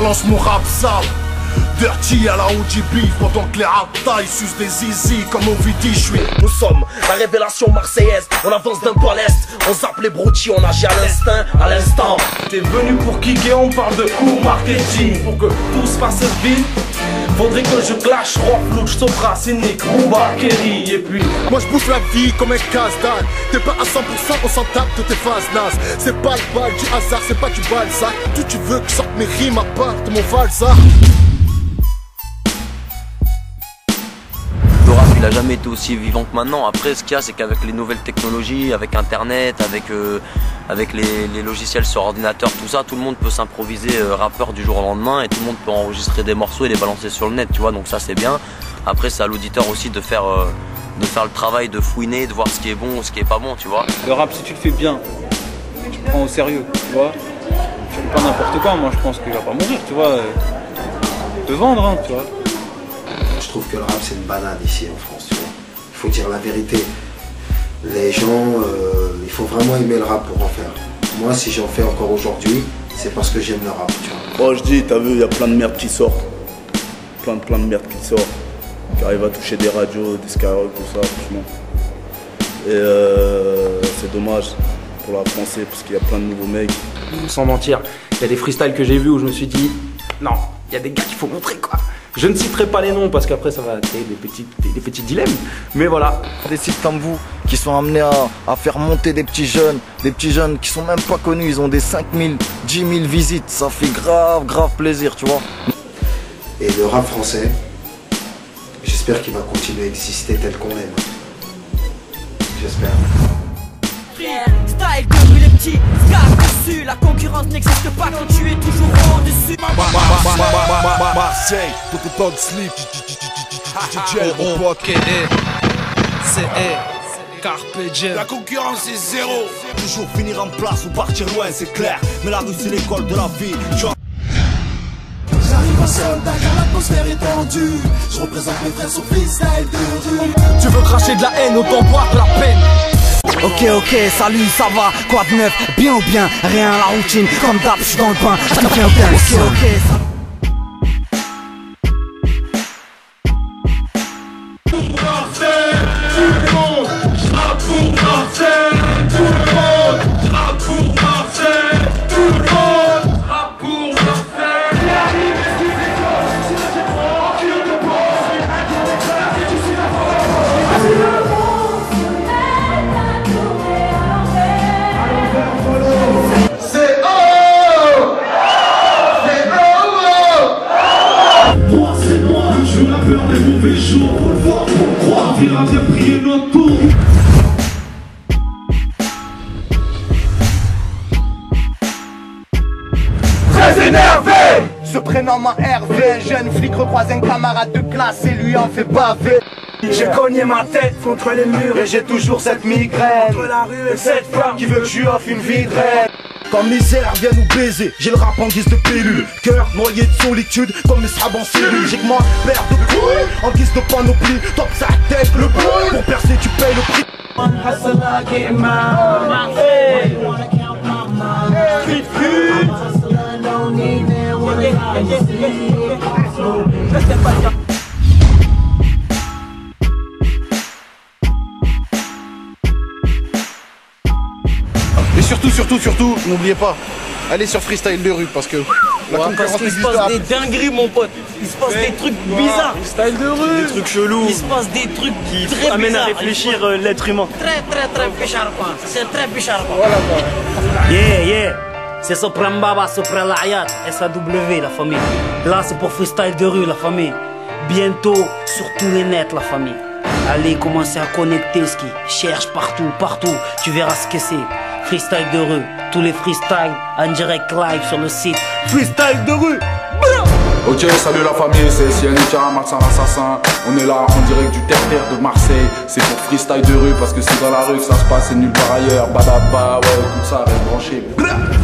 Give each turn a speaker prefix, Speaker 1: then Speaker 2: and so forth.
Speaker 1: balance mon rap sale. Dirty à la OG beef, pendant que les rata ils sucent des zizi comme au vidi, j'suis.
Speaker 2: Nous sommes la révélation marseillaise, on avance d'un peu à l'est, on zappe les broutilles, on agit à l'instinct, à l'instant.
Speaker 3: T'es venu pour kicker, on parle de cours marketing. Pour que tout se passe vite, faudrait que je clash, Rock, Sopra, Cynic, Booba, Kerry. Et puis
Speaker 1: moi je bouffe la vie comme un casse-dalle. T'es pas à 100%, on s'en tape de tes phases nasses. C'est pas le bal du hasard, c'est pas du balzac. Tu veux que sorte mes rimes à part de mon valsa.
Speaker 4: Le rap il a jamais été aussi vivant que maintenant. Après ce qu'il y a c'est qu'avec les nouvelles technologies, avec internet, avec les logiciels sur ordinateur, tout ça, tout le monde peut s'improviser rappeur du jour au lendemain et tout le monde peut enregistrer des morceaux et les balancer sur le net, tu vois, donc ça c'est bien. Après c'est à l'auditeur aussi de faire le travail, de fouiner, de voir ce qui est bon ou ce qui est pas bon, tu vois.
Speaker 5: Le rap si tu le fais bien, tu le prends au sérieux, tu vois. Tu fais pas n'importe quoi, moi je pense qu'il va pas mourir, tu vois. Te vendre, hein, tu vois.
Speaker 6: Je trouve que le rap c'est une banane ici en France, tu vois. Il faut dire la vérité. Les gens, il faut vraiment aimer le rap pour en faire. Moi si j'en fais encore aujourd'hui, c'est parce que j'aime le rap, tu vois.
Speaker 7: Moi je dis, t'as vu, il y a plein de merde qui sort. Plein de merde qui sort. Qui arrive à toucher des radios, des Skyrock, tout ça, franchement. Et c'est dommage pour la français parce qu'il y a plein de nouveaux mecs.
Speaker 3: sans mentir, il y a des freestyles que j'ai vus où je me suis dit non, il y a des gars qu'il faut montrer quoi. Je ne citerai pas les noms parce qu'après ça va créer des petits dilemmes. Mais voilà.
Speaker 8: Des sites comme vous qui sont amenés à faire monter des petits jeunes qui sont même pas connus, ils ont des 5000, 10 000 visites, ça fait grave plaisir, tu vois.
Speaker 6: Et le rap français, j'espère qu'il va continuer à exister tel qu'on l'aime. J'espère.
Speaker 9: Style de les petits, scar dessus. La concurrence n'existe pas quand tu es toujours au-dessus.
Speaker 1: Marseille, tout le sleep.
Speaker 10: Carpe diem.
Speaker 1: La concurrence est zéro.
Speaker 10: Toujours finir en place ou partir loin, c'est clair. Mais la rue c'est l'école de la vie.
Speaker 1: J'arrive en soldat car l'atmosphère est tendue. Je représente mes frères sur freestyle de rue.
Speaker 3: Tu veux cracher de la haine, autant boire de la peine.
Speaker 11: Ok, salut, ça va, quoi de neuf, bien ou bien, rien, la routine, comme d'hab, j'suis dans le pain, ça me fait aucun. Ok, ça...
Speaker 1: Très énervé.
Speaker 11: Se prénomme Hervé, un jeune flic recroise un camarade de classe et lui en fait baver.
Speaker 3: J'ai cogné ma tête contre les murs
Speaker 11: et j'ai toujours cette migraine
Speaker 3: contre la rue et cette femme
Speaker 11: qui veut que je lui offre une vie de rêve.
Speaker 10: Quand misère vient nous baiser, j'ai le rap en guise de pilule. Cœur noyé de solitude, comme mes sables en cellule. J'ai que moi, père de couilles, en guise de panoplie. Top sa tête, le bruit, pour percer tu payes le prix.
Speaker 8: Et surtout, n'oubliez pas, allez sur freestyle de rue parce que la concurrence
Speaker 2: il se passe des dingueries mon pote. Il se passe des trucs bizarres.
Speaker 3: Style de rue.
Speaker 2: Des trucs chelous. Il se passe des trucs qui amènent à réfléchir l'être humain. Très bicharpant. C'est très bicharpant.
Speaker 3: Voilà quoi.
Speaker 12: Yeah. C'est Sopra Mbaba, Sopra L'Ayat, SAW la famille. Là c'est pour freestyle de rue la famille. Bientôt sur tous les nets la famille. Allez commencer à connecter ce qui cherche partout. Tu verras ce que c'est. Freestyle de rue, tous les freestyles en direct live sur le site Freestyle de rue.
Speaker 7: Ok, salut la famille, c'est Sianika, Martin l'assassin. On est là en direct du terre-terre de Marseille. C'est pour freestyle de rue parce que c'est dans la rue que ça se passe et nulle part ailleurs. Badaba, ouais, tout ça, reste branché.